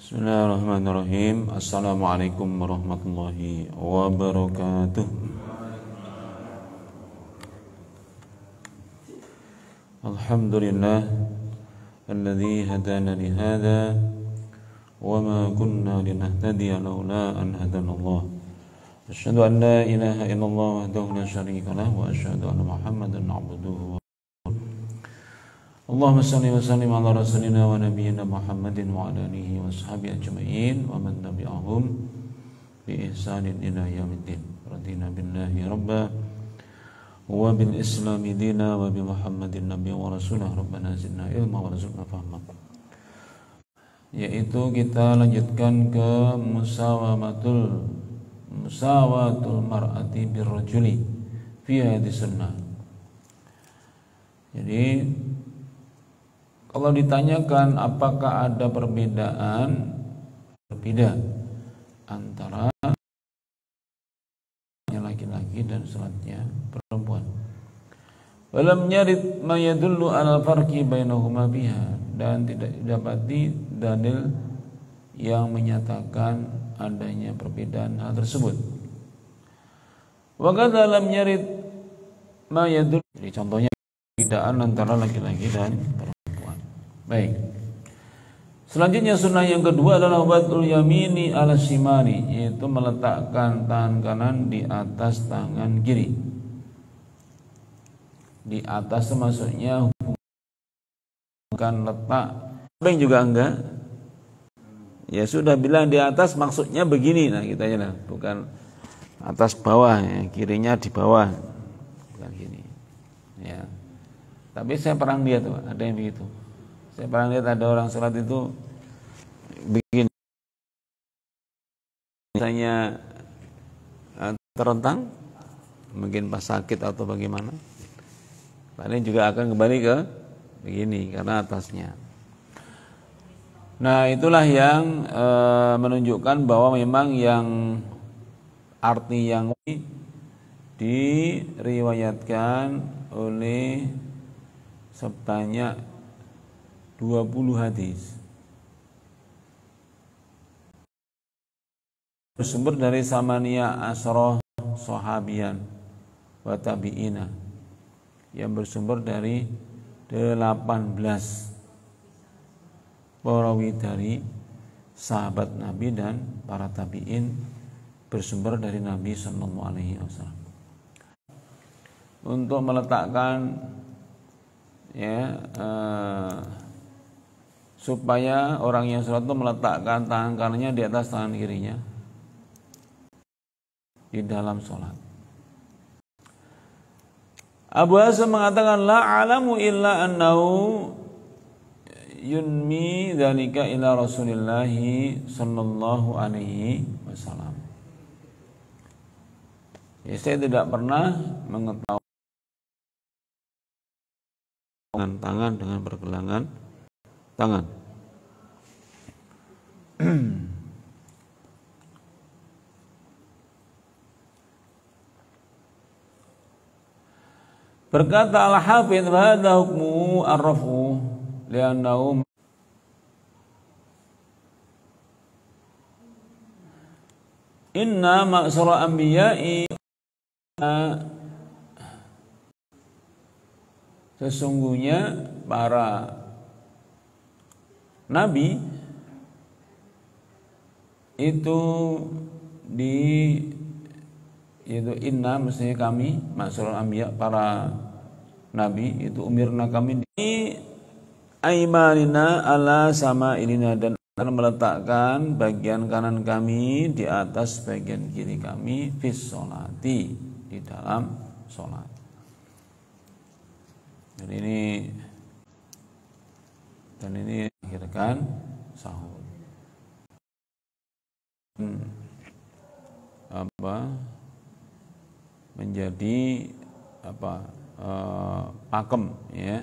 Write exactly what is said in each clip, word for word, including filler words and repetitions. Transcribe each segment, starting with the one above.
Bismillahirrahmanirrahim. Assalamualaikum warahmatullahi wabarakatuh. Alhamdulillah alladzi hadana li hadza wa ma kunna linahtadiya laula an hadana Allah. Asyhadu an la ilaha illallah wahdahu la syarika lah wa asyhadu anna Muhammadan abduhu. Allahumma salli wa sallim ala rasulina wa nabiyyina Muhammadin wa ala alihi wa sahbihi ajma'in wa man tabi'ahum bi ihsanin ila yaumiddin. Radina billahi rabba wa bil islami dina wa bi Muhammadin nabiyyan wa rasulah. Rabbana zidna ilma wa rzuqna fahma. Yaitu kita lanjutkan ke musawamatul musawatul mar'ati birrajuli fi hadis sunnah. Jadi kalau ditanyakan apakah ada perbedaan berbeda antara laki-laki dan salatnya perempuan. Walam yarid ma yadullu ala farqi bainahuma biha, dan tidak didapati dalil yang menyatakan adanya perbedaan hal tersebut. Wa kadza lam yarid ma yadullu, jadi contohnya perbedaan antara laki-laki dan perempuan. Baik. Selanjutnya sunnah yang kedua adalah wad'ul yamini ala shimali, yaitu meletakkan tangan kanan di atas tangan kiri. Di atas maksudnya bukan letak, yang juga enggak. Ya sudah bilang di atas maksudnya begini, nah kita aja lah, bukan atas bawah, ya. Kirinya di bawah, bukan gini. Ya. Tapi saya pernah lihat tuh, ada yang begitu. Saya pernah lihat ada orang sholat itu begini, misalnya terentang, mungkin pas sakit atau bagaimana, paling juga akan kembali ke begini karena atasnya. Nah itulah yang e, menunjukkan bahwa memang yang arti yang diriwayatkan oleh sebanyak dua puluh hadis, bersumber dari samania asroh sahabian wa tabi'ina, yang bersumber dari delapan belas perawi dari sahabat Nabi dan para tabi'in, bersumber dari Nabi sallallahu alaihi wasallam. Untuk meletakkan ya uh, supaya orang yang sholat itu meletakkan tangan kanannya di atas tangan kirinya di dalam sholat. Abu Hasan mengatakan la alamu illa annahu yunmi dzalika ila Rasulillah sallallahu alaihi wasallam. Ya, saya tidak pernah mengetahui tangan dengan pergelangan tangan. Berkata Al-Hafidz, hadza hukmu ar-raf'u li'annahu inna ma'syara anbiya'i, sesungguhnya para nabi itu di itu inna maksudnya kami, ma'syarul anbiya, para nabi itu umirna kami di aimanina ala sama ilina, dan akan meletakkan bagian kanan kami di atas bagian kiri kami fis sholati, di dalam sholat. Dan ini dan ini akhirkan sahur. Hmm. Apa menjadi apa uh, pakem ya,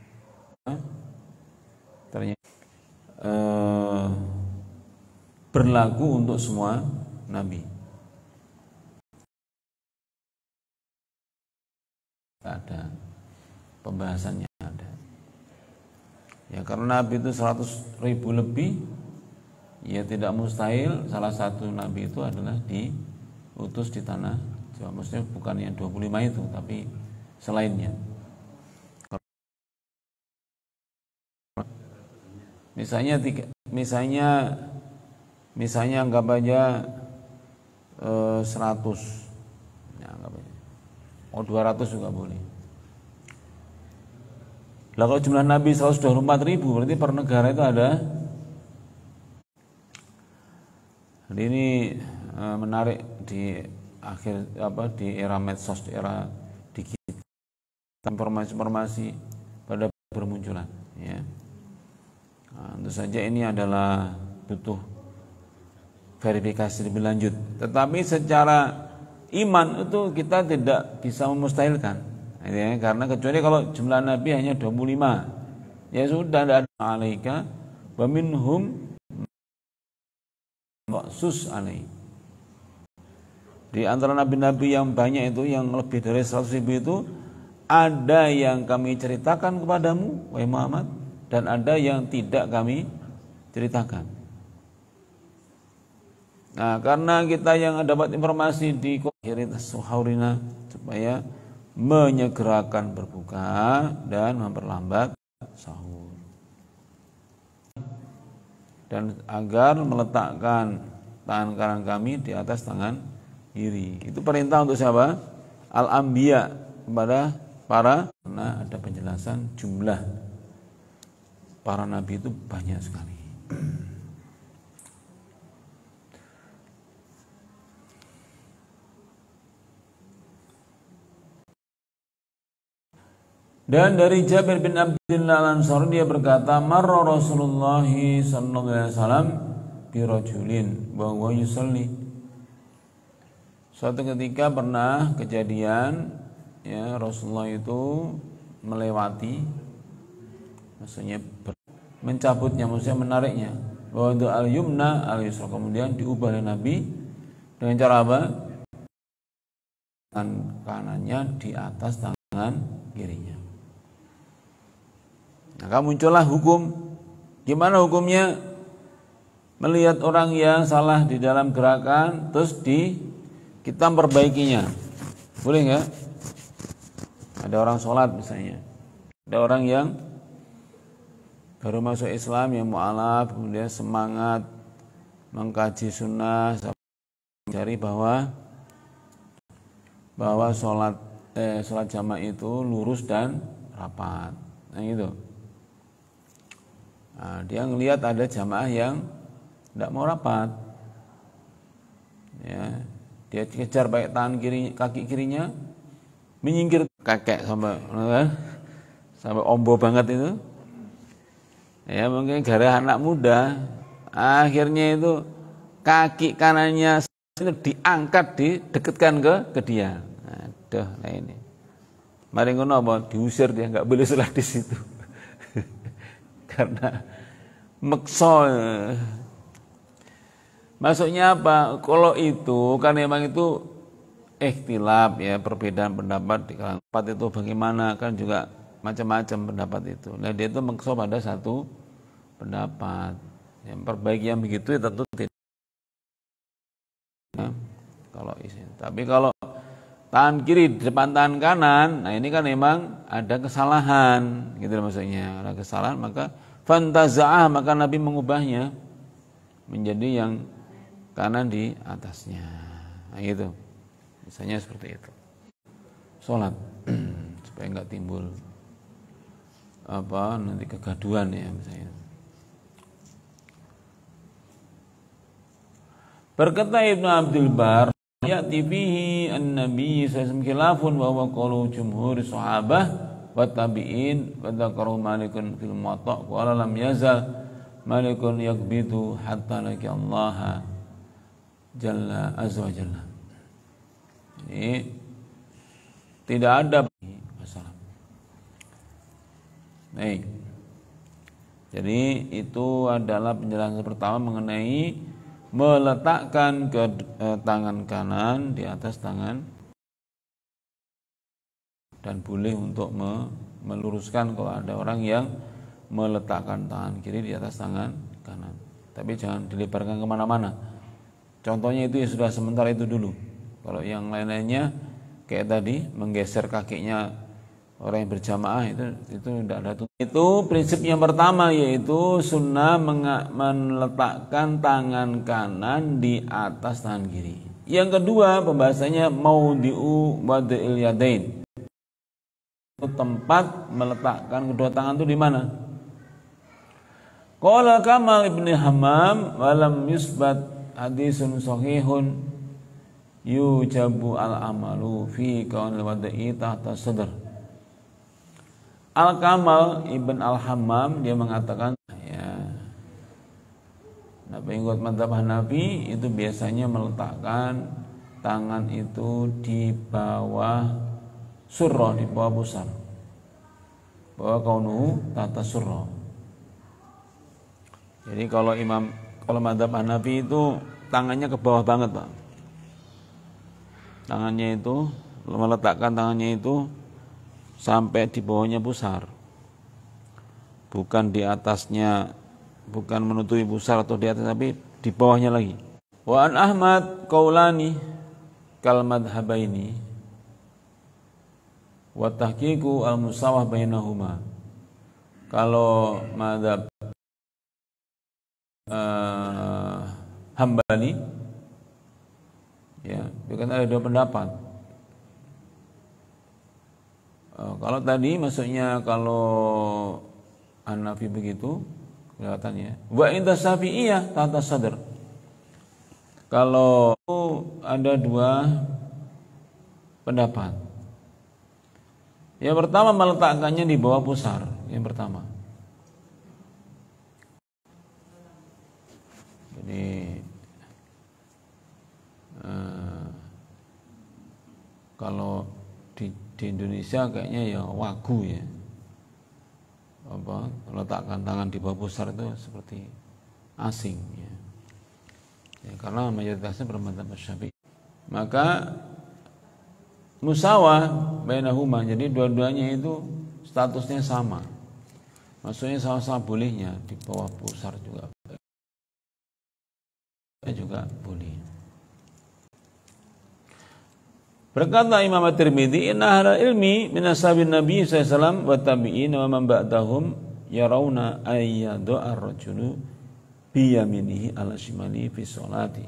ternyata uh, berlaku untuk semua nabi. Ada pembahasannya, ada ya, karena nabi itu seratus ribu lebih, ya tidak mustahil salah satu nabi itu adalah diutus di tanah Jawa. Maksudnya bukan yang dua puluh lima itu, tapi selainnya. Misalnya tiga, misalnya misalnya anggap aja eh, seratus, ya, anggap aja. Oh dua ratus juga boleh. Lah kalau jumlah nabi seratus dua puluh empat ribu, berarti per negara itu ada. Jadi ini eh, menarik di akhir apa di era medsos, di era digital, informasi-informasi pada bermunculan, ya. Nah, tentu saja ini adalah butuh verifikasi lebih lanjut. Tetapi secara iman itu kita tidak bisa memustahilkan, ya, karena kecuali kalau jumlah nabi hanya dua puluh lima, ya sudah, ada alaika wa minhum maksus alai. Di antara nabi-nabi yang banyak itu, yang lebih dari seratus ribu itu, ada yang kami ceritakan kepadamu wahai Muhammad, dan ada yang tidak kami ceritakan. Nah, karena kita yang dapat informasi di akhiritas suhaurina, supaya menyegerakan berbuka dan memperlambat sahur, dan agar meletakkan tangan kanan kami di atas tangan kiri. Itu perintah untuk siapa? Al-Anbiya, kepada para, karena ada penjelasan jumlah para nabi itu banyak sekali. Dan dari Jabir bin Abdullah Al-Ansari, dia berkata, marra Rasulullah sallallahu alaihi wasallam bi rajulin wa huwa yusalli. Suatu ketika pernah kejadian, ya, Rasulullah itu melewati, maksudnya mencabutnya, maksudnya menariknya, wa al-yumna al-yusra, kemudian diubah oleh Nabi dengan cara apa? Tangan kanannya di atas tangan kirinya. Maka muncullah hukum. Gimana hukumnya? Melihat orang yang salah di dalam gerakan, terus di kita memperbaikinya, boleh nggak? Ada orang sholat misalnya, ada orang yang baru masuk Islam, yang mu'alaf, kemudian semangat mengkaji sunnah, mencari bahwa bahwa sholat eh, sholat jamaah itu lurus dan rapat, nah gitu. Nah, dia ngelihat ada jamaah yang tidak mau rapat, ya, dia kejar baik tangan kiri, kaki kirinya, menyingkir kakek sampai sampai ombo banget itu, ya, mungkin gara anak muda, akhirnya itu kaki kanannya itu diangkat, didekatkan ke ke dia. Aduh, nah ini, mari ngono apa, diusir, dia nggak boleh sholat di situ. Karena makso. Maksudnya apa? Kalau itu kan memang itu ikhtilaf, ya, perbedaan pendapat di kalangan pendapat itu bagaimana, kan juga macam-macam pendapat itu. Nah, dia itu makso pada satu pendapat. Yang perbaiki yang begitu ya tentu tidak. Nah, kalau isi. Tapi kalau tangan kiri di depan tangan kanan, nah ini kan memang ada kesalahan, gitu maksudnya. Ada kesalahan, maka fantaza'ah, maka Nabi mengubahnya menjadi yang kanan di atasnya. Nah gitu. Misalnya seperti itu. Sholat supaya enggak timbul apa nanti kegaduhan, ya, misalnya. Berkata Ibnu Abdul Bar, ya'ti fihi an-nabi sallallahu alaihi wasallam khilafun wa huwa qaulu jumhur sahabah wa tabi'in wa dzakarahu Malikun fil Muwatta' wa lam yazal Malikun yaqbidu hatta laqi Allah jalla azza wa jalla. Ini tidak ada masalah. Baik. Jadi itu adalah penjelasan pertama mengenai meletakkan ke eh, tangan kanan di atas tangan, dan boleh untuk me, meluruskan kalau ada orang yang meletakkan tangan kiri di atas tangan kanan. tapi jangan dilebarkan kemana-mana. Contohnya itu ya sudah sementara itu dulu. Kalau yang lain-lainnya kayak tadi menggeser kakinya orang yang berjamaah itu itu tidak ada tuh. Itu prinsip yang pertama, yaitu sunnah meletakkan tangan kanan di atas tangan kiri. Yang kedua pembahasannya maudi'u wad'il yadain. Tempat meletakkan kedua tangan itu di mana? Qala Kamal ibn Hammam walam yusbat hadisun sahihun yujabu al-amalu fi kaunil wada'i tahta sadr. Al-Kamal ibn al-Hammam dia mengatakan ya, nah pengikut mazhab Hanafi itu biasanya meletakkan tangan itu di bawah surrah, di bawah pusar, bahwa kaunuhu tahta surrah. Jadi kalau imam kalau mazhab Hanafi itu tangannya ke bawah banget, Pak. Tangannya itu meletakkan tangannya itu sampai di bawahnya pusar, bukan di atasnya, bukan menutupi pusar atau di atas, tapi di bawahnya lagi. Wa an Ahmad qaulani kal madhhabaini wa tahqiqu al musawah bainahuma. Kalau mazhab uh, Hambali ya, itu kan ada dua pendapat. Uh, kalau tadi maksudnya kalau Hanafi begitu kelihatannya. Wa inda Syafi'iyah tahta sadr. Kalau ada dua pendapat. Yang pertama meletakkannya di bawah pusar, yang pertama. Jadi uh, kalau di, di Indonesia kayaknya ya wagu ya, apa meletakkan tangan di bawah pusar itu seperti asing ya, ya karena mayoritasnya bermadzhab Syafi'i. Maka musawah bainahuma, jadi dua-duanya itu statusnya sama, maksudnya sama-sama bolehnya di bawah pusar juga juga boleh. Berkata Imam At-Tirmidzi, inna ahlal ilmi min ashabin Nabi sallallahu alaihi wasallam wa tabi'in wa man ba'dahum yarawna ayyadu ar-rajulu bi yaminihi ala shimali fi sholati.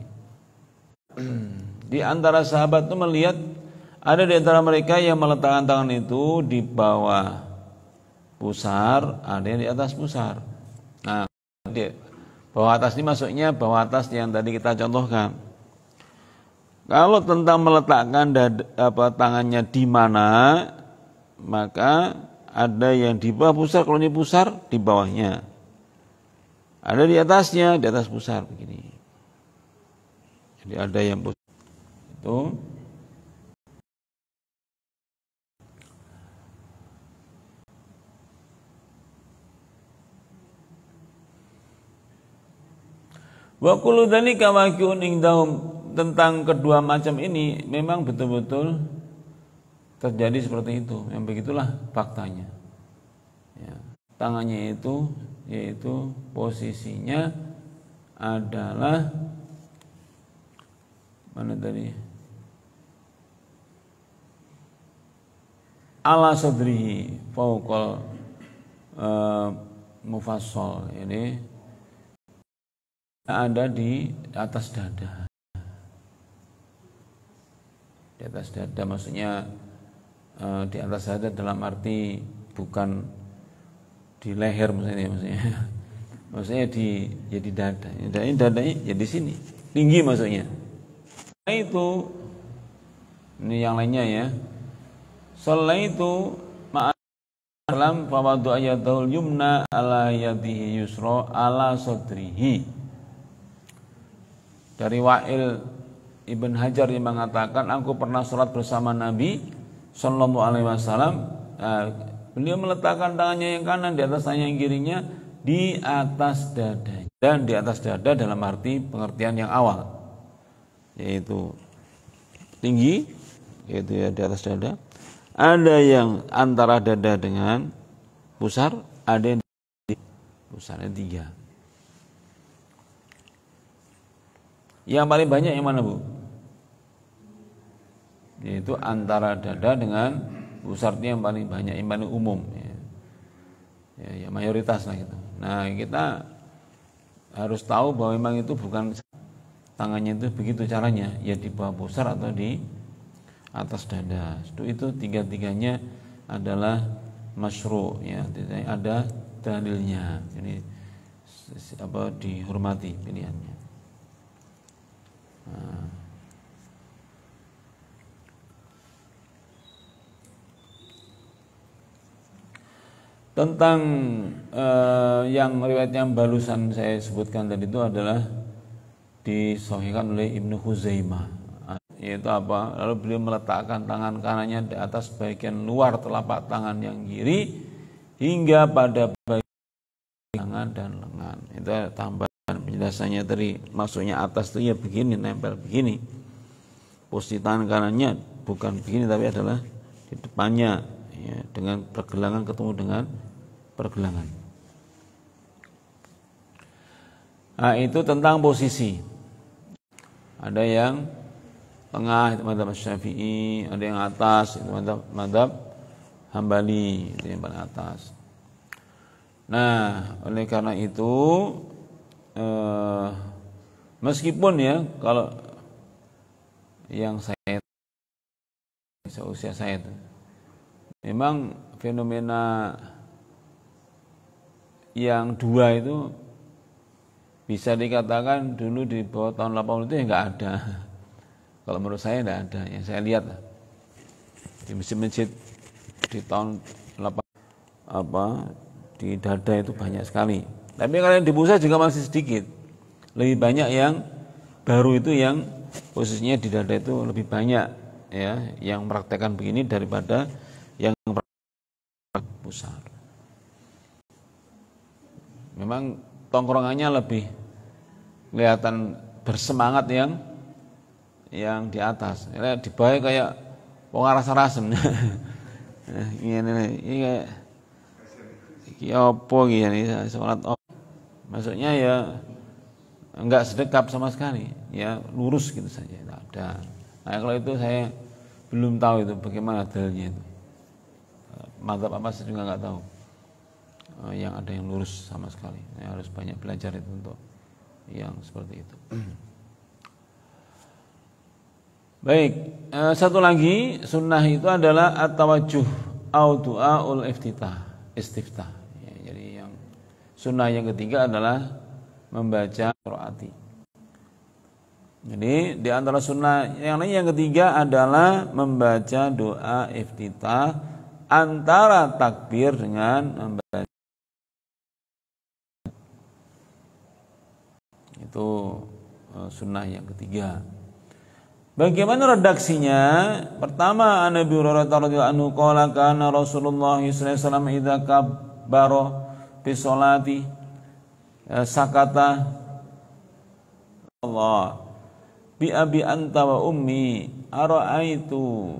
Di antara sahabat itu melihat ada di antara mereka yang meletakkan tangan itu di bawah pusar, ada yang di atas pusar. Nah, di bawah atas ini maksudnya bawah atas yang tadi kita contohkan. Kalau tentang meletakkan dada, apa, tangannya di mana, maka ada yang di bawah pusar, kalau ini pusar di bawahnya, ada di atasnya, di atas pusar begini. Jadi ada yang pusar itu. Wa kullu dzalika waqi'un indahum, tentang kedua macam ini memang betul-betul terjadi seperti itu. Yang begitulah faktanya. Ya, tangannya itu yaitu posisinya adalah mana tadi? Ala sadrihi fauqal uh, mufassal, ini ada di atas dada. Di atas dada maksudnya uh, di atas dada dalam arti bukan di leher maksudnya, maksudnya, maksudnya di jadi ya dada. Ini dadanya ya di sini, tinggi maksudnya. Nah itu ini yang lainnya ya. Sallaitu ma'alam fawadu ayatahul yumna ala yadihi yusra ala sodrihi. Dari Wa'il Ibn Hajar yang mengatakan, aku pernah sholat bersama Nabi Sallallahu Alaihi Wasallam. Nah, beliau meletakkan tangannya yang kanan di atas tangan yang kirinya di atas dada, dan di atas dada dalam arti pengertian yang awal, yaitu tinggi, yaitu ya di atas dada. Ada yang antara dada dengan pusar, ada yang di pusarnya tiga. Yang paling banyak yang mana, Bu? Yaitu antara dada dengan pusar yang paling banyak, yang paling umum ya. Ya, ya mayoritas lah gitu. Nah, kita harus tahu bahwa memang itu bukan tangannya itu begitu caranya, ya di bawah pusar atau di atas dada. Itu itu tiga-tiganya adalah masyru' ya, ada dalilnya. Jadi apa dihormati pilihannya. Nah. Tentang eh, yang riwayat yang barusan saya sebutkan tadi itu adalah disahihkan oleh Ibnu Khuzaimah, yaitu apa? Lalu beliau meletakkan tangan kanannya di atas bagian luar telapak tangan yang kiri hingga pada bagian tangan dan lengan. Itu tambahan penjelasannya tadi. Maksudnya atas itu ya begini, nempel begini. Posisi tangan kanannya bukan begini tapi adalah di depannya ya, dengan pergelangan ketemu dengan pergelangan. Nah, itu tentang posisi. Ada yang tengah itu madzhab Syafi'i, ada yang atas itu madzhab madzhab Hambali, itu yang paling atas. Nah, oleh karena itu eh, meskipun ya kalau yang saya seusia saya itu memang fenomena yang dua itu bisa dikatakan dulu di bawah tahun delapan puluh itu ya nggak ada. Kalau menurut saya nggak ada. Yang saya lihat di masjid-masjid di tahun delapan apa di dada itu banyak sekali. Tapi kalau yang di pusat juga masih sedikit. Lebih banyak yang baru itu yang posisinya di dada itu lebih banyak ya, yang mempraktekkan begini daripada yang pusat. Memang tongkrongannya lebih kelihatan bersemangat yang yang di atas. Di bawah kayak pengaras rasem. Ini ini kayak iki opo gini salat. Maksudnya ya enggak sedekap sama sekali, ya lurus gitu saja, tidak ada. Nah, kalau itu saya belum tahu itu bagaimana dalilnya itu. Mazhab apa saya juga nggak tahu. Yang ada yang lurus sama sekali. Saya harus banyak belajar itu untuk yang seperti itu. Baik, satu lagi sunnah itu adalah at-tawajjuh au du'aul iftitah, istiftah. Ya, jadi yang sunnah yang ketiga adalah membaca qiraati. Jadi di antara sunnah yang lain yang ketiga adalah membaca doa iftitah antara takbir dengan membaca. Itu sunnah yang ketiga. Bagaimana redaksinya? Pertama, Nabi Hurairah radhiyallahu anhu qala kana Rasulullah sallallahu alaihi wasallam idza kabbara fi sholati sakata Allah bi abi anta wa ummi ara'aitu.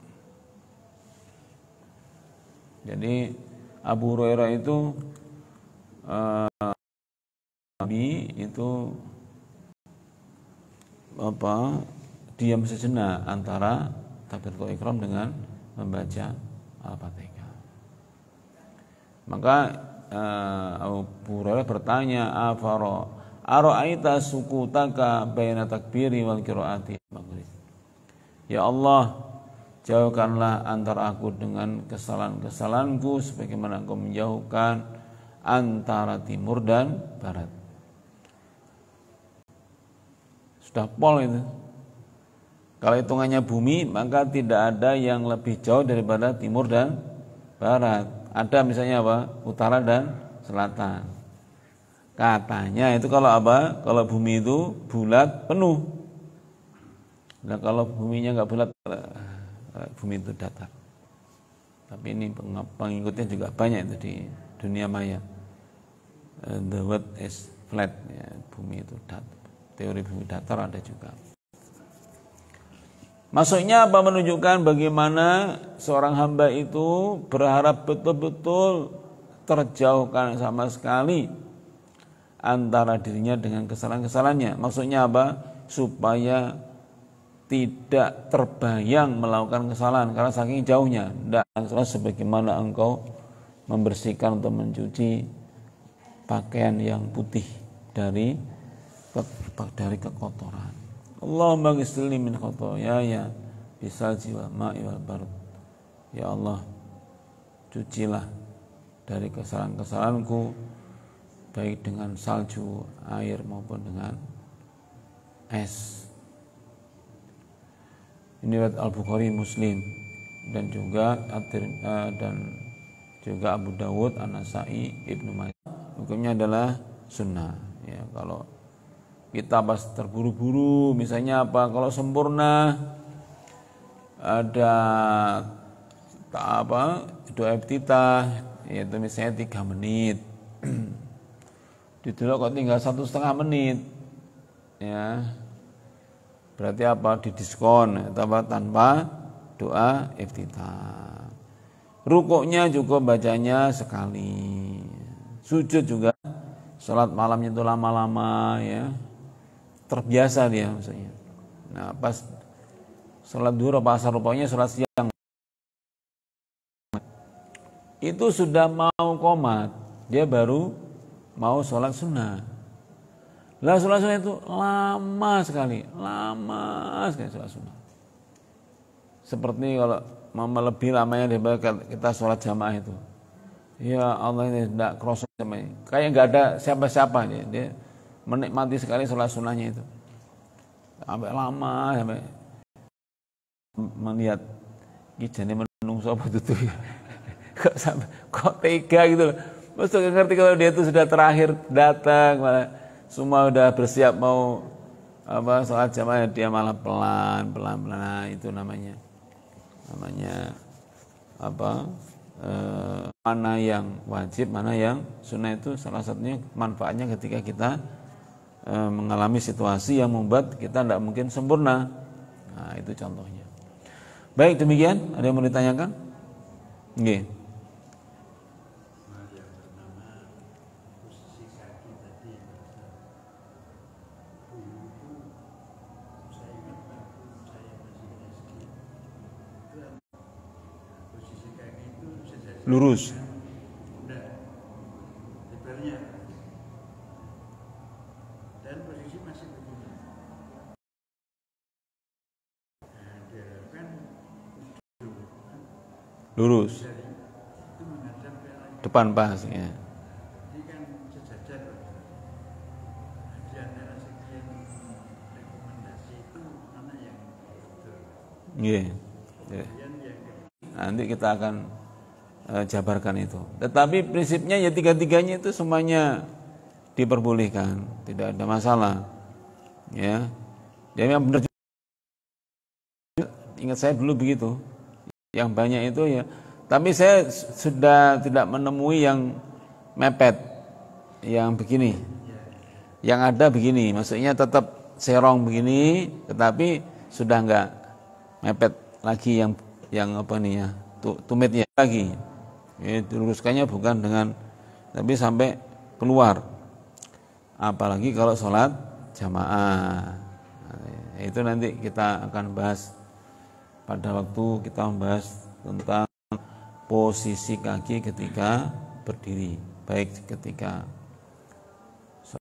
Jadi Abu Hurairah itu uh, Nabi itu apa diam sejenak antara takbiratul ihram dengan membaca Al-Fatihah. Maka uh, Abu Hurairah bertanya, afara ara'aita sukutaka baina takbiri wal qiraati maghrib. Ya Allah, jauhkanlah antara aku dengan kesalahan-kesalahanku sebagaimana Engkau menjauhkan antara timur dan barat. Sudah pol itu. Kalau hitungannya bumi, maka tidak ada yang lebih jauh daripada timur dan barat. Ada misalnya apa? Utara dan selatan. Katanya itu kalau apa? Kalau bumi itu bulat penuh. Nah kalau buminya nggak bulat, bumi itu datar. Tapi ini pengikutnya juga banyak itu di dunia maya. The world is flat, ya, bumi itu datar. Teori bumi datar ada juga. Maksudnya apa? Menunjukkan bagaimana seorang hamba itu berharap betul-betul terjauhkan sama sekali antara dirinya dengan kesalahan-kesalahannya. Maksudnya apa? Supaya tidak terbayang melakukan kesalahan karena saking jauhnya. Tidak sebagaimana engkau membersihkan atau mencuci pakaian yang putih dari dari kekotoran. Allahumma ghsilni min khotoyaya bisalji wal ma'i wal barud. Ya Allah, cucilah dari kesalahan-kesalahanku baik dengan salju, air maupun dengan es. Ini riwayat Al-Bukhari, Muslim dan juga dan juga Abu Dawud, An-Nasa'i, Ibnu Majah. Hukumnya adalah sunnah. Ya, kalau kita pas terburu-buru, misalnya apa? Kalau sempurna ada tak apa doa iftitah, yaitu misalnya tiga menit. Di dulu kok tinggal satu setengah menit, ya. Berarti apa? Didiskon tanpa tanpa doa iftitah. Rukuknya juga bacanya sekali. Sujud juga, salat malamnya itu lama-lama, ya. Terbiasa dia maksudnya. Nah, pas salat duhur apa asar rupanya salat siang itu sudah mau qomat, dia baru mau sholat sunnah. Lah sholat sunnah itu lama sekali, lama sekali sholat sunnah. Seperti kalau mau lebih lamanya daripada kita sholat jamaah itu. Ya Allah, ini tidak kerosok sama ini. Kayak nggak ada siapa-siapa dia, dia menikmati sekali sholat sunnahnya itu. Sampai lama, sampai melihat kijane menungso apa itu ya. Kok sampai kok tega gitu loh. Mesti ngerti kalau dia itu sudah terakhir datang, malah semua udah bersiap mau apa sholat jamaah, dia malah pelan pelan pelan. Nah, itu namanya namanya apa e, mana yang wajib, mana yang sunnah. Itu salah satunya manfaatnya ketika kita e, mengalami situasi yang membuat kita tidak mungkin sempurna. Nah, itu contohnya. Baik, demikian. Ada yang mau ditanyakan? Nggih. Lurus. Dan posisi masih begini. Lurus. Depan pas ya. Jadi kan sejajar. Di antara sekian rekomendasi itu mana yang betul? Iya. Nanti kita akan jabarkan itu. Tetapi prinsipnya ya tiga-tiganya itu semuanya diperbolehkan, tidak ada masalah. Ya. Dia memang benar. Ingat saya dulu begitu. Yang banyak itu ya. Tapi saya sudah tidak menemui yang mepet, yang begini. Yang ada begini, maksudnya tetap serong begini, tetapi sudah enggak mepet lagi yang yang apa nih ya, tumitnya lagi. Ya, diluruskannya bukan dengan tapi sampai keluar, apalagi kalau sholat jamaah. Nah, itu nanti kita akan bahas pada waktu kita membahas tentang posisi kaki ketika berdiri, baik ketika